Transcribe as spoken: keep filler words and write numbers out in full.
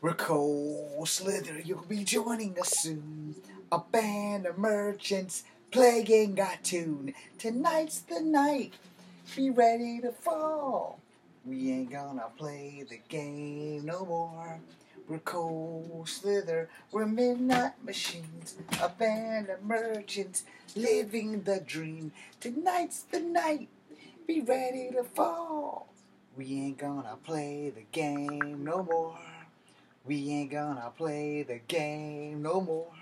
We're Coldslither, you'll be joining us soon. A band of merchants playing a tune. Tonight's the night, be ready to fall. We ain't gonna play the game no more. We're Coldslither, we're midnight machines. A band of merchants living the dream. Tonight's the night, be ready to fall. We ain't gonna play the game no more. We ain't gonna play the game no more.